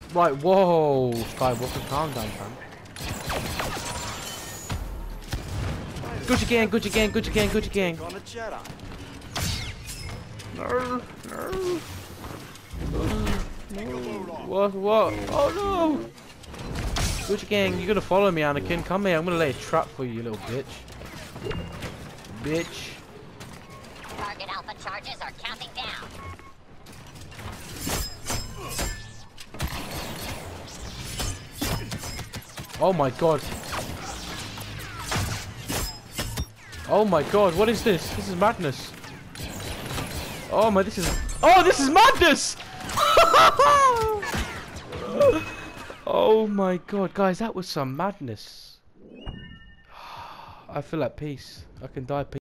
Right, whoa, Skywalker, calm down, fam. Gucci gang, Gucci gang, Gucci gang, Gucci gang. On a Jedi. No, no. What? Oh no! Gucci gang, you're gonna follow me, Anakin. Come here, I'm gonna lay a trap for you, you little bitch. Bitch. Target alpha charges are counting down. Oh my god. Oh my god, what is this? This is madness. Oh my, this is madness! Oh my god, guys, that was some madness. I feel at peace. I can die peacefully.